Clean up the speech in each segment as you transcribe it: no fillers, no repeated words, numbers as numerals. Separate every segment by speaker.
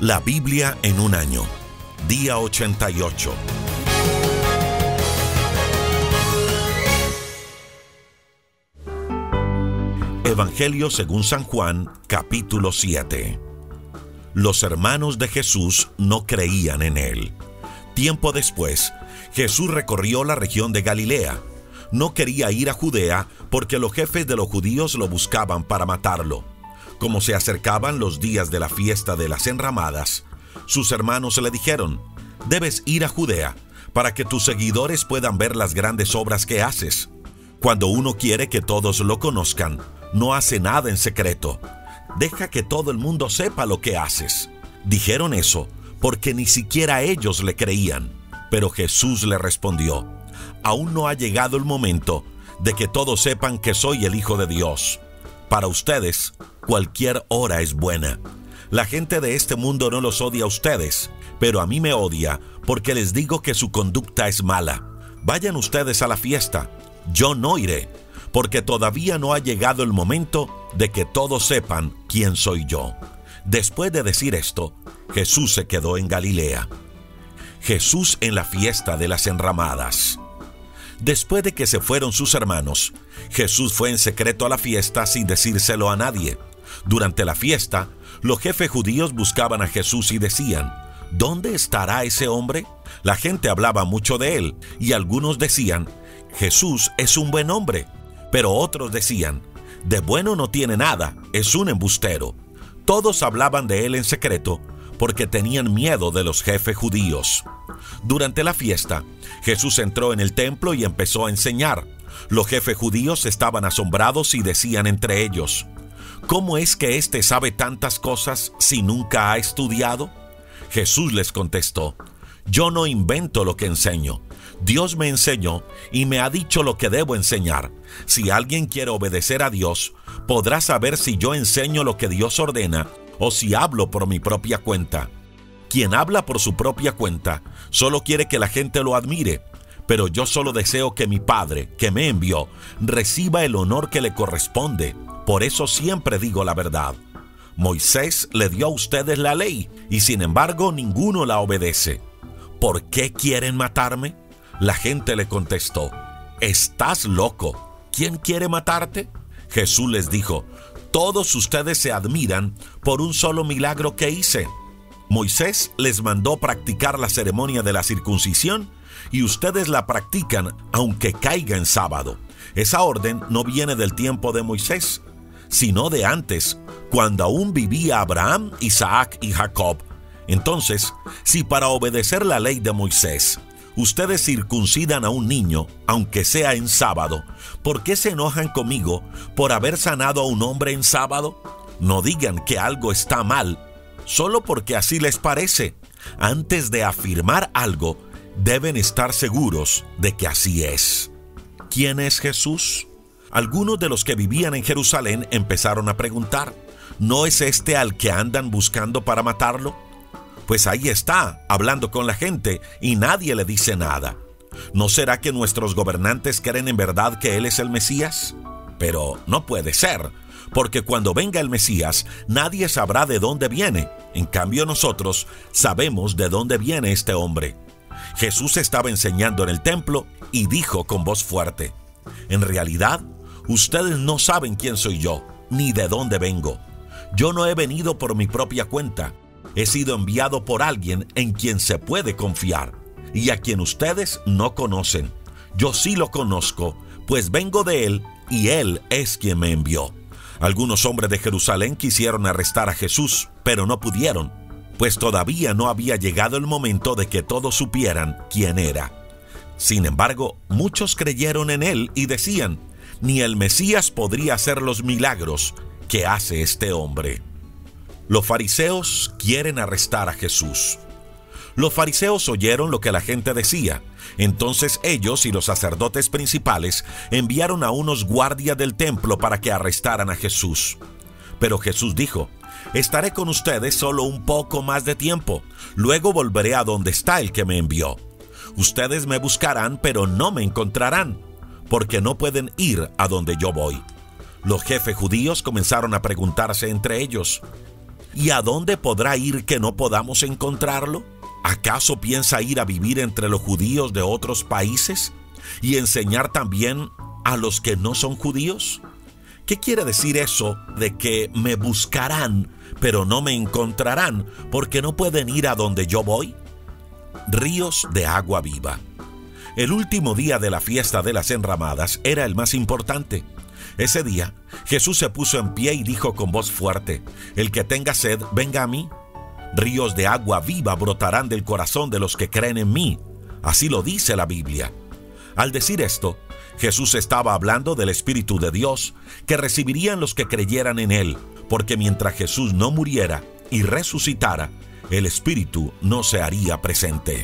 Speaker 1: La Biblia en un año. Día 88. Evangelio según San Juan, capítulo 7. Los hermanos de Jesús no creían en él. Tiempo después, Jesús recorrió la región de Galilea. No quería ir a Judea porque los jefes de los judíos lo buscaban para matarlo. Como se acercaban los días de la fiesta de las enramadas, sus hermanos le dijeron: «Debes ir a Judea para que tus seguidores puedan ver las grandes obras que haces. Cuando uno quiere que todos lo conozcan, no hace nada en secreto. Deja que todo el mundo sepa lo que haces». Dijeron eso porque ni siquiera ellos le creían. Pero Jesús le respondió: «Aún no ha llegado el momento de que todos sepan que soy el Hijo de Dios. Para ustedes, cualquier hora es buena. La gente de este mundo no los odia a ustedes, pero a mí me odia porque les digo que su conducta es mala. Vayan ustedes a la fiesta. Yo no iré, porque todavía no ha llegado el momento de que todos sepan quién soy yo». Después de decir esto, Jesús se quedó en Galilea. Jesús en la fiesta de las enramadas. Después de que se fueron sus hermanos, Jesús fue en secreto a la fiesta sin decírselo a nadie. Durante la fiesta, los jefes judíos buscaban a Jesús y decían: «¿Dónde estará ese hombre?». La gente hablaba mucho de él, y algunos decían: «Jesús es un buen hombre». Pero otros decían: «De bueno no tiene nada, es un embustero». Todos hablaban de él en secreto, porque tenían miedo de los jefes judíos. Durante la fiesta, Jesús entró en el templo y empezó a enseñar. Los jefes judíos estaban asombrados y decían entre ellos: «¿Cómo es que éste sabe tantas cosas si nunca ha estudiado?». Jesús les contestó: «Yo no invento lo que enseño. Dios me enseñó y me ha dicho lo que debo enseñar. Si alguien quiere obedecer a Dios, podrá saber si yo enseño lo que Dios ordena o si hablo por mi propia cuenta. Quien habla por su propia cuenta solo quiere que la gente lo admire, pero yo solo deseo que mi Padre, que me envió, reciba el honor que le corresponde. Por eso siempre digo la verdad. Moisés le dio a ustedes la ley y sin embargo ninguno la obedece. ¿Por qué quieren matarme?». La gente le contestó: «¿Estás loco? ¿Quién quiere matarte?». Jesús les dijo: «Todos ustedes se admiran por un solo milagro que hice. Moisés les mandó practicar la ceremonia de la circuncisión y ustedes la practican aunque caiga en sábado. Esa orden no viene del tiempo de Moisés, sino de antes, cuando aún vivía Abraham, Isaac y Jacob. Entonces, si para obedecer la ley de Moisés ustedes circuncidan a un niño, aunque sea en sábado, ¿por qué se enojan conmigo por haber sanado a un hombre en sábado? No digan que algo está mal solo porque así les parece. Antes de afirmar algo, deben estar seguros de que así es». ¿Quién es Jesús? Algunos de los que vivían en Jerusalén empezaron a preguntar: ¿no es este al que andan buscando para matarlo? Pues ahí está, hablando con la gente, y nadie le dice nada. ¿No será que nuestros gobernantes creen en verdad que él es el Mesías? Pero no puede ser, porque cuando venga el Mesías, nadie sabrá de dónde viene. En cambio, nosotros sabemos de dónde viene este hombre. Jesús estaba enseñando en el templo y dijo con voz fuerte: «En realidad, ustedes no saben quién soy yo, ni de dónde vengo. Yo no he venido por mi propia cuenta. He sido enviado por alguien en quien se puede confiar y a quien ustedes no conocen. Yo sí lo conozco, pues vengo de él y él es quien me envió». Algunos hombres de Jerusalén quisieron arrestar a Jesús, pero no pudieron, pues todavía no había llegado el momento de que todos supieran quién era. Sin embargo, muchos creyeron en él y decían: «Ni el Mesías podría hacer los milagros que hace este hombre». Los fariseos quieren arrestar a Jesús. Los fariseos oyeron lo que la gente decía. Entonces ellos y los sacerdotes principales enviaron a unos guardias del templo para que arrestaran a Jesús. Pero Jesús dijo: «Estaré con ustedes solo un poco más de tiempo. Luego volveré a donde está el que me envió. Ustedes me buscarán, pero no me encontrarán, porque no pueden ir a donde yo voy». Los jefes judíos comenzaron a preguntarse entre ellos: ¿Y a dónde podrá ir que no podamos encontrarlo? ¿Acaso piensa ir a vivir entre los judíos de otros países y enseñar también a los que no son judíos? ¿Qué quiere decir eso de que me buscarán, pero no me encontrarán, porque no pueden ir a donde yo voy? Ríos de agua viva. El último día de la fiesta de las enramadas era el más importante. Ese día, Jesús se puso en pie y dijo con voz fuerte: «El que tenga sed, venga a mí. Ríos de agua viva brotarán del corazón de los que creen en mí». Así lo dice la Biblia. Al decir esto, Jesús estaba hablando del Espíritu de Dios que recibirían los que creyeran en Él, porque mientras Jesús no muriera y resucitara, el Espíritu no se haría presente.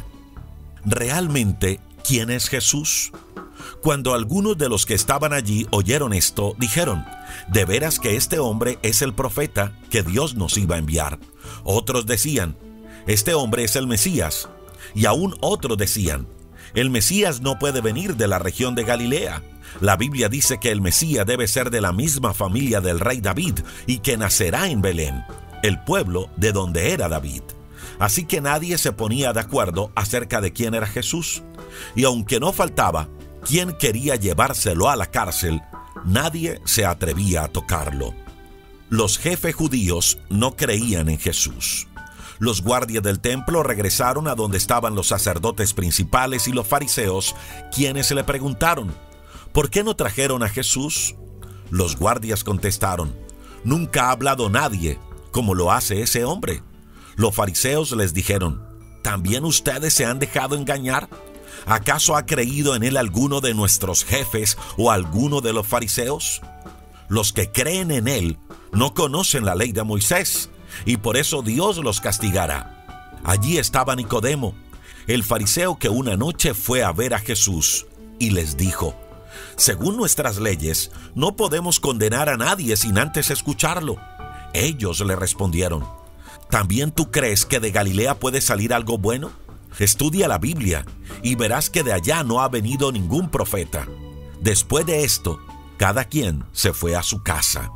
Speaker 1: ¿Realmente quién es Jesús? Cuando algunos de los que estaban allí oyeron esto, dijeron: «De veras que este hombre es el profeta que Dios nos iba a enviar». Otros decían: «Este hombre es el Mesías». Y aún otros decían: «El Mesías no puede venir de la región de Galilea. La Biblia dice que el Mesías debe ser de la misma familia del rey David y que nacerá en Belén, el pueblo de donde era David». Así que nadie se ponía de acuerdo acerca de quién era Jesús. Y aunque no faltaba quien quería llevárselo a la cárcel, nadie se atrevía a tocarlo. Los jefes judíos no creían en Jesús. Los guardias del templo regresaron a donde estaban los sacerdotes principales y los fariseos, quienes le preguntaron: «¿Por qué no trajeron a Jesús?». Los guardias contestaron: «Nunca ha hablado nadie como lo hace ese hombre». Los fariseos les dijeron: «¿También ustedes se han dejado engañar? ¿Acaso ha creído en él alguno de nuestros jefes o alguno de los fariseos? Los que creen en él no conocen la ley de Moisés, y por eso Dios los castigará». Allí estaba Nicodemo, el fariseo que una noche fue a ver a Jesús, y les dijo: «Según nuestras leyes, no podemos condenar a nadie sin antes escucharlo». Ellos le respondieron: «¿También tú crees que de Galilea puede salir algo bueno? Estudia la Biblia y verás que de allá no ha venido ningún profeta». Después de esto, cada quien se fue a su casa.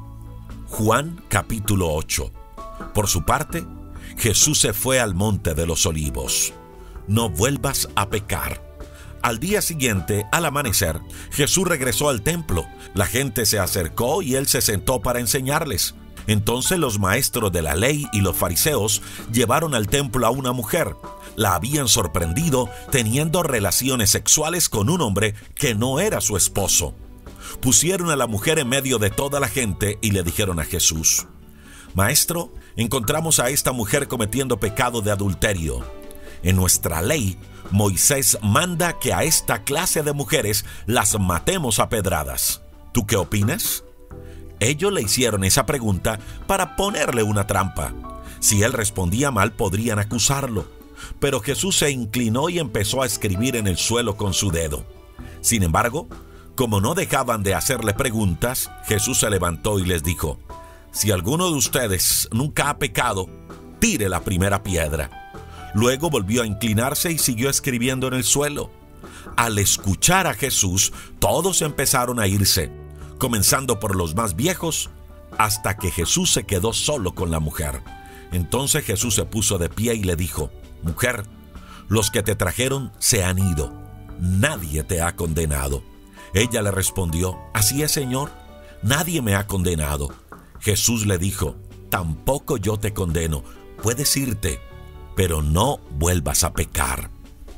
Speaker 1: Juan capítulo 8. Por su parte, Jesús se fue al monte de los olivos. No vuelvas a pecar. Al día siguiente, al amanecer, Jesús regresó al templo. La gente se acercó y él se sentó para enseñarles. Entonces los maestros de la ley y los fariseos llevaron al templo a una mujer. La habían sorprendido teniendo relaciones sexuales con un hombre que no era su esposo. Pusieron a la mujer en medio de toda la gente y le dijeron a Jesús: «Maestro, encontramos a esta mujer cometiendo pecado de adulterio. En nuestra ley, Moisés manda que a esta clase de mujeres las matemos a pedradas. ¿Tú qué opinas?». Ellos le hicieron esa pregunta para ponerle una trampa. Si él respondía mal, podrían acusarlo. Pero Jesús se inclinó y empezó a escribir en el suelo con su dedo. Sin embargo, como no dejaban de hacerle preguntas, Jesús se levantó y les dijo: «Si alguno de ustedes nunca ha pecado, tire la primera piedra». Luego volvió a inclinarse y siguió escribiendo en el suelo. Al escuchar a Jesús, todos empezaron a irse, comenzando por los más viejos, hasta que Jesús se quedó solo con la mujer. Entonces Jesús se puso de pie y le dijo: «Mujer, los que te trajeron se han ido. Nadie te ha condenado». Ella le respondió: «Así es, Señor, nadie me ha condenado». Jesús le dijo: «Tampoco yo te condeno. Puedes irte, pero no vuelvas a pecar».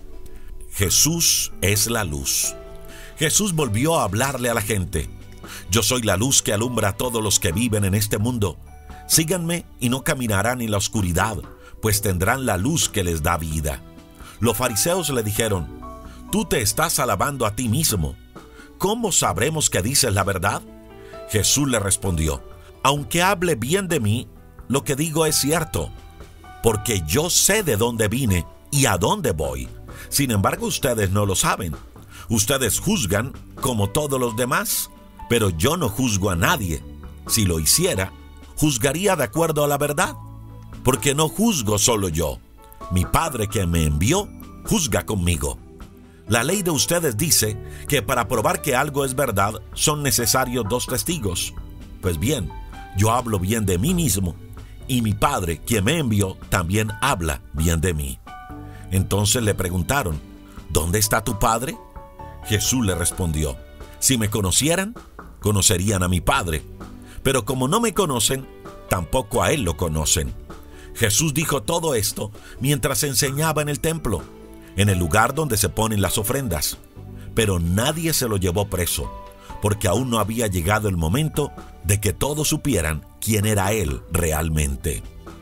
Speaker 1: Jesús es la luz. Jesús volvió a hablarle a la gente: «Yo soy la luz que alumbra a todos los que viven en este mundo. Síganme y no caminarán en la oscuridad, pues tendrán la luz que les da vida». Los fariseos le dijeron: «Tú te estás alabando a ti mismo. ¿Cómo sabremos que dices la verdad?». Jesús le respondió: «Aunque hable bien de mí, lo que digo es cierto, porque yo sé de dónde vine y a dónde voy. Sin embargo, ustedes no lo saben. Ustedes juzgan como todos los demás, pero yo no juzgo a nadie. Si lo hiciera, juzgaría de acuerdo a la verdad, porque no juzgo solo yo. Mi Padre que me envió, juzga conmigo. La ley de ustedes dice que para probar que algo es verdad, son necesarios 2 testigos. Pues bien, yo hablo bien de mí mismo, y mi Padre, quien me envió, también habla bien de mí. Entonces le preguntaron, ¿dónde está tu Padre? Jesús le respondió, si me conocieran, conocerían a mi Padre, pero como no me conocen, tampoco a Él lo conocen. Jesús dijo todo esto mientras enseñaba en el templo, en el lugar donde se ponen las ofrendas. Pero nadie se lo llevó preso, porque aún no había llegado el momento de que todos supieran quién era Él realmente.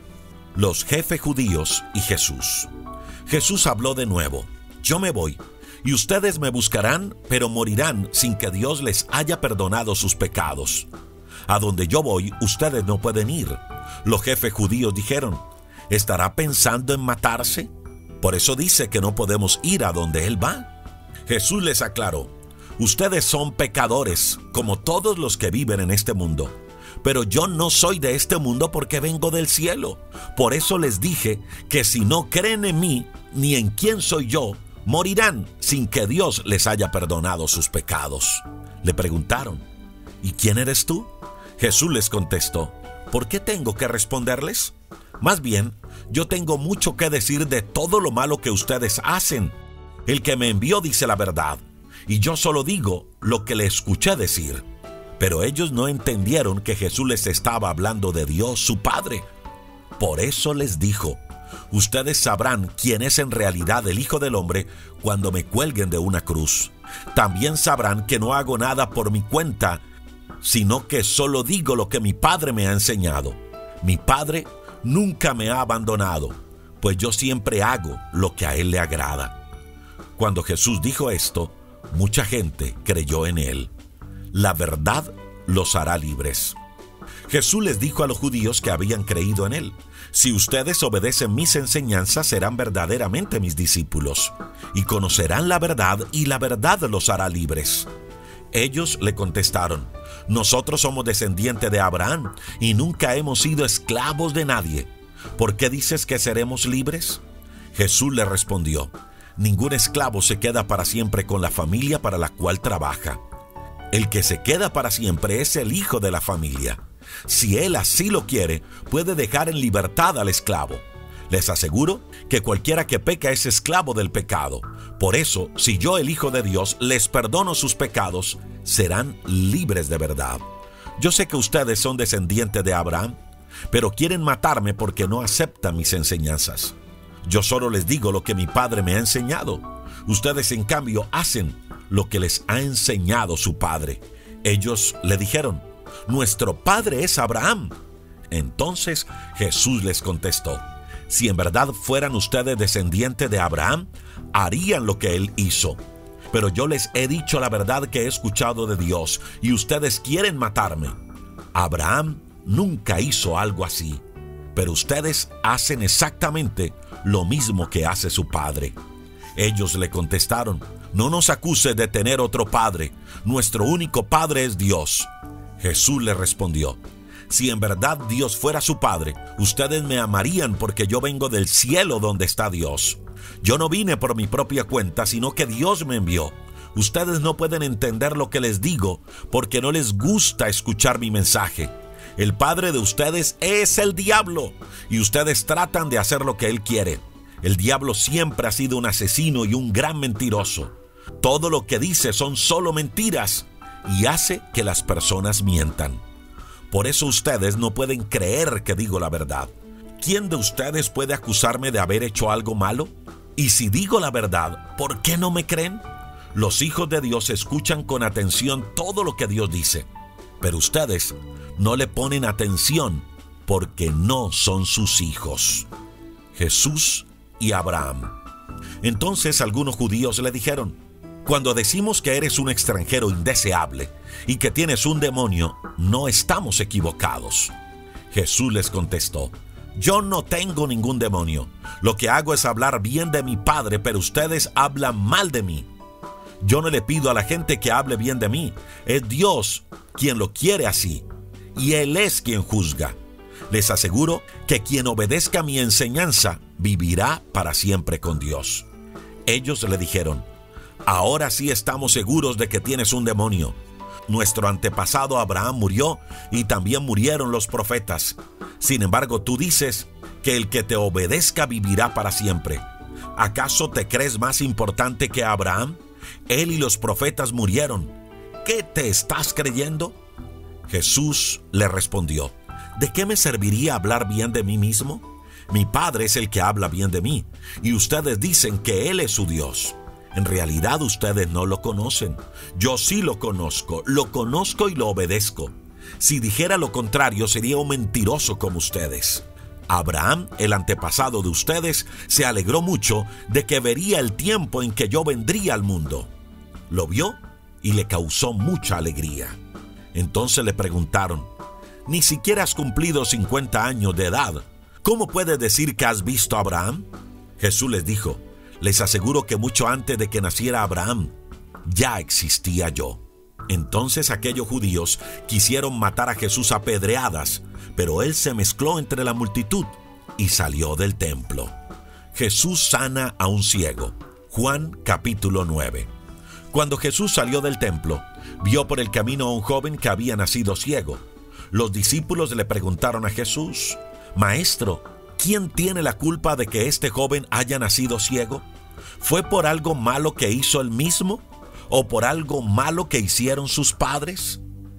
Speaker 1: Los jefes judíos y Jesús. Jesús habló de nuevo, yo me voy, y ustedes me buscarán, pero morirán sin que Dios les haya perdonado sus pecados. A donde yo voy, ustedes no pueden ir. Los jefes judíos dijeron, ¿estará pensando en matarse? Por eso dice que no podemos ir a donde Él va. Jesús les aclaró, ustedes son pecadores, como todos los que viven en este mundo. Pero yo no soy de este mundo porque vengo del cielo. Por eso les dije que si no creen en mí, ni en quién soy yo, morirán sin que Dios les haya perdonado sus pecados. Le preguntaron, ¿y quién eres tú? Jesús les contestó, ¿por qué tengo que responderles? Más bien, yo tengo mucho que decir de todo lo malo que ustedes hacen. El que me envió dice la verdad, y yo solo digo lo que le escuché decir. Pero ellos no entendieron que Jesús les estaba hablando de Dios, su Padre. Por eso les dijo, ustedes sabrán quién es en realidad el Hijo del Hombre cuando me cuelguen de una cruz. También sabrán que no hago nada por mi cuenta, sino que solo digo lo que mi Padre me ha enseñado. Mi Padre nunca me ha abandonado, pues yo siempre hago lo que a Él le agrada. Cuando Jesús dijo esto, mucha gente creyó en Él. La verdad los hará libres. Jesús les dijo a los judíos que habían creído en Él, si ustedes obedecen mis enseñanzas, serán verdaderamente mis discípulos, y conocerán la verdad, y la verdad los hará libres. Ellos le contestaron, nosotros somos descendientes de Abraham, y nunca hemos sido esclavos de nadie. ¿Por qué dices que seremos libres? Jesús le respondió, ningún esclavo se queda para siempre con la familia para la cual trabaja. El que se queda para siempre es el hijo de la familia. Si él así lo quiere, puede dejar en libertad al esclavo. Les aseguro que cualquiera que peca es esclavo del pecado. Por eso, si yo, el Hijo de Dios, les perdono sus pecados, serán libres de verdad. Yo sé que ustedes son descendientes de Abraham, pero quieren matarme porque no aceptan mis enseñanzas. Yo solo les digo lo que mi Padre me ha enseñado. Ustedes, en cambio, hacen lo que les ha enseñado su padre. Ellos le dijeron, nuestro padre es Abraham. Entonces Jesús les contestó, si en verdad fueran ustedes descendientes de Abraham, harían lo que él hizo. Pero yo les he dicho la verdad que he escuchado de Dios, y ustedes quieren matarme. Abraham nunca hizo algo así, pero ustedes hacen exactamente lo mismo que hace su padre. Ellos le contestaron, no nos acuses de tener otro padre, nuestro único padre es Dios. Jesús le respondió, si en verdad Dios fuera su padre, ustedes me amarían porque yo vengo del cielo donde está Dios. Yo no vine por mi propia cuenta, sino que Dios me envió. Ustedes no pueden entender lo que les digo porque no les gusta escuchar mi mensaje. El padre de ustedes es el diablo, y ustedes tratan de hacer lo que él quiere. El diablo siempre ha sido un asesino y un gran mentiroso. Todo lo que dice son solo mentiras y hace que las personas mientan. Por eso ustedes no pueden creer que digo la verdad. ¿Quién de ustedes puede acusarme de haber hecho algo malo? Y si digo la verdad, ¿por qué no me creen? Los hijos de Dios escuchan con atención todo lo que Dios dice, pero ustedes no le ponen atención porque no son sus hijos. Jesús y Abraham. Entonces algunos judíos le dijeron, cuando decimos que eres un extranjero indeseable y que tienes un demonio, no estamos equivocados. Jesús les contestó, yo no tengo ningún demonio. Lo que hago es hablar bien de mi Padre, pero ustedes hablan mal de mí. Yo no le pido a la gente que hable bien de mí. Es Dios quien lo quiere así, y Él es quien juzga. Les aseguro que quien obedezca mi enseñanza vivirá para siempre con Dios. Ellos le dijeron, ahora sí estamos seguros de que tienes un demonio. nuestro antepasado Abraham murió y también murieron los profetas. Sin embargo, tú dices que el que te obedezca vivirá para siempre. ¿Acaso te crees más importante que Abraham? Él y los profetas murieron. ¿Qué te estás creyendo? Jesús le respondió: ¿de qué me serviría hablar bien de mí mismo? Mi Padre es el que habla bien de mí, y ustedes dicen que Él es su Dios. En realidad ustedes no lo conocen. Yo sí lo conozco y lo obedezco. Si dijera lo contrario, sería un mentiroso como ustedes. Abraham, el antepasado de ustedes, se alegró mucho de que vería el tiempo en que yo vendría al mundo. Lo vio y le causó mucha alegría. Entonces le preguntaron: ni siquiera has cumplido 50 años de edad. ¿Cómo puedes decir que has visto a Abraham? Jesús les dijo: les aseguro que mucho antes de que naciera Abraham, ya existía yo. Entonces aquellos judíos quisieron matar a Jesús a pedradas, pero él se mezcló entre la multitud y salió del templo. Jesús sana a un ciego. Juan capítulo 9. Cuando Jesús salió del templo, vio por el camino a un joven que había nacido ciego. Los discípulos le preguntaron a Jesús: Maestro, ¿quién tiene la culpa de que este joven haya nacido ciego? ¿Fue por algo malo que hizo él mismo o por algo malo que hicieron sus padres?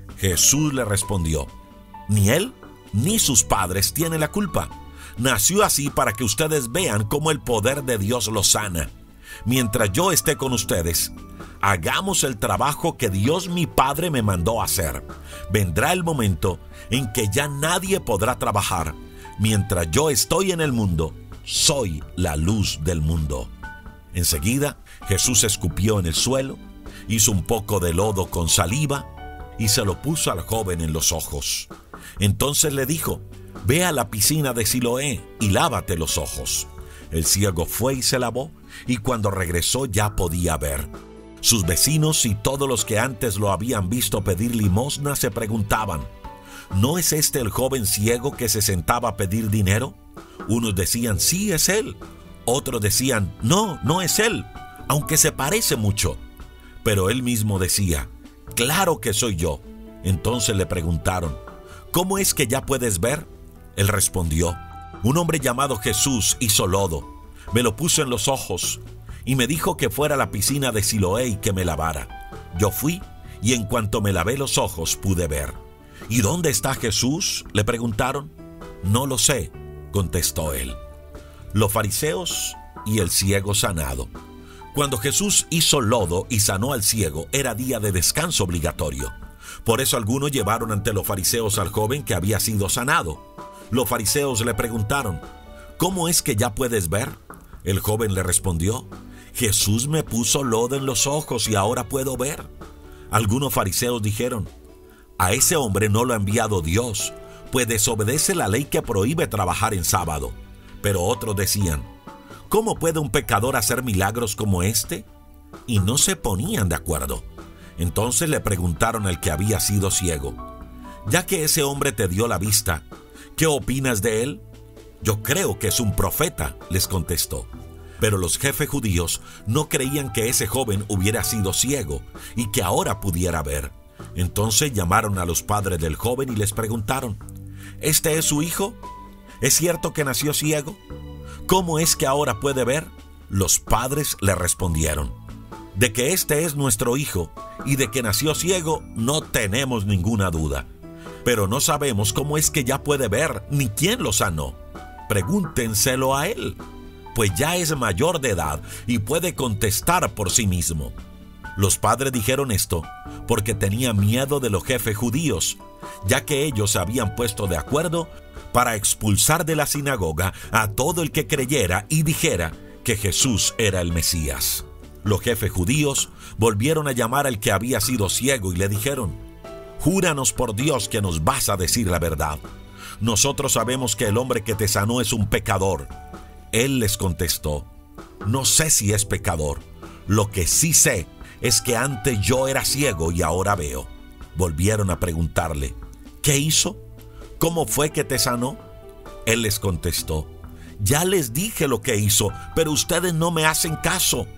Speaker 1: Jesús le respondió: ni él ni sus padres tienen la culpa. Nació así para que ustedes vean cómo el poder de Dios lo sana. Mientras yo esté con ustedes, hagamos el trabajo que Dios mi Padre me mandó a hacer. Vendrá el momento en que ya nadie podrá trabajar. Mientras yo estoy en el mundo, soy la luz del mundo. Enseguida, Jesús escupió en el suelo, hizo un poco de lodo con saliva y se lo puso al joven en los ojos. Entonces le dijo: ve a la piscina de Siloé y lávate los ojos. El ciego fue y se lavó, y cuando regresó ya podía ver. Sus vecinos y todos los que antes lo habían visto pedir limosna se preguntaban: ¿no es este el joven ciego que se sentaba a pedir dinero? Unos decían: sí, es él. Otros decían: no, no es él, aunque se parece mucho. Pero él mismo decía: claro que soy yo. Entonces le preguntaron: ¿cómo es que ya puedes ver? Él respondió: un hombre llamado Jesús hizo lodo, me lo puso en los ojos y me dijo que fuera a la piscina de Siloé y que me lavara. Yo fui y en cuanto me lavé los ojos pude ver. ¿Y dónde está Jesús?, le preguntaron. No lo sé, contestó él. Los fariseos y el ciego sanado. Cuando Jesús hizo lodo y sanó al ciego, era día de descanso obligatorio. Por eso algunos llevaron ante los fariseos al joven que había sido sanado. Los fariseos le preguntaron: ¿cómo es que ya puedes ver? El joven le respondió: Jesús me puso lodo en los ojos y ahora puedo ver. Algunos fariseos dijeron: a ese hombre no lo ha enviado Dios, pues desobedece la ley que prohíbe trabajar en sábado. Pero otros decían: ¿cómo puede un pecador hacer milagros como este? Y no se ponían de acuerdo. Entonces le preguntaron al que había sido ciego: ya que ese hombre te dio la vista, ¿qué opinas de él? Yo creo que es un profeta, les contestó. Pero los jefes judíos no creían que ese joven hubiera sido ciego y que ahora pudiera ver. Entonces llamaron a los padres del joven y les preguntaron: ¿este es su hijo? ¿Es cierto que nació ciego? ¿Cómo es que ahora puede ver? Los padres le respondieron: de que este es nuestro hijo y de que nació ciego no tenemos ninguna duda. Pero no sabemos cómo es que ya puede ver ni quién lo sanó. Pregúntenselo a él, pues ya es mayor de edad y puede contestar por sí mismo. Los padres dijeron esto porque tenían miedo de los jefes judíos, ya que ellos se habían puesto de acuerdo para expulsar de la sinagoga a todo el que creyera y dijera que Jesús era el Mesías. Los jefes judíos volvieron a llamar al que había sido ciego y le dijeron: júranos por Dios que nos vas a decir la verdad. Nosotros sabemos que el hombre que te sanó es un pecador. Él les contestó: no sé si es pecador. Lo que sí sé es que antes yo era ciego y ahora veo. Volvieron a preguntarle: ¿qué hizo? ¿Cómo fue que te sanó? Él les contestó: ya les dije lo que hizo, pero ustedes no me hacen caso.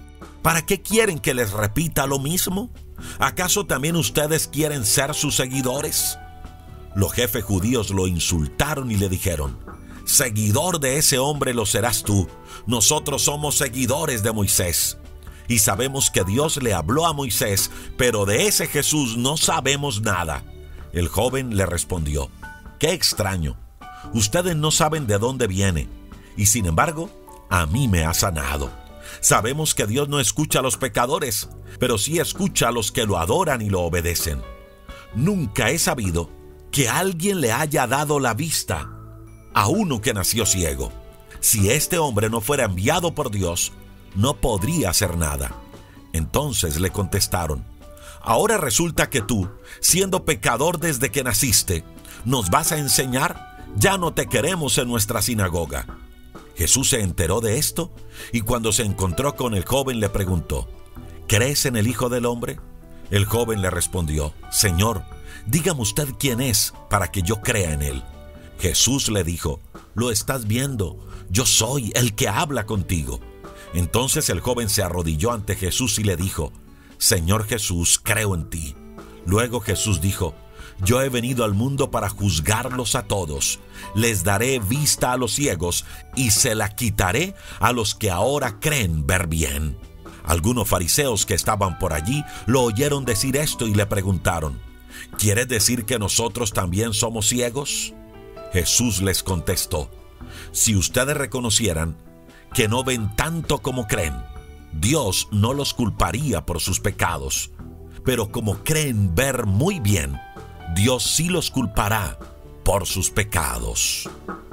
Speaker 1: ¿Para qué quieren que les repita lo mismo? ¿Acaso también ustedes quieren ser sus seguidores? Los jefes judíos lo insultaron y le dijeron: seguidor de ese hombre lo serás tú. Nosotros somos seguidores de Moisés. Y sabemos que Dios le habló a Moisés, pero de ese Jesús no sabemos nada. El joven le respondió: qué extraño. Ustedes no saben de dónde viene, y sin embargo, a mí me ha sanado. Sabemos que Dios no escucha a los pecadores, pero sí escucha a los que lo adoran y lo obedecen. Nunca he sabido que alguien le haya dado la vista a uno que nació ciego. Si este hombre no fuera enviado por Dios, no podría hacer nada. Entonces le contestaron: ahora resulta que tú, siendo pecador desde que naciste, ¿nos vas a enseñar? Ya no te queremos en nuestra sinagoga. Jesús se enteró de esto y cuando se encontró con el joven le preguntó: ¿crees en el Hijo del Hombre? El joven le respondió: Señor, dígame usted quién es para que yo crea en él. Jesús le dijo: lo estás viendo, yo soy el que habla contigo. Entonces el joven se arrodilló ante Jesús y le dijo: Señor Jesús, creo en ti. Luego Jesús dijo: yo he venido al mundo para juzgarlos a todos. Les daré vista a los ciegos y se la quitaré a los que ahora creen ver bien. Algunos fariseos que estaban por allí lo oyeron decir esto y le preguntaron: ¿quieres decir que nosotros también somos ciegos? Jesús les contestó: si ustedes reconocieran que no ven tanto como creen, Dios no los culparía por sus pecados. Pero como creen ver muy bien, Dios sí los culpará por sus pecados.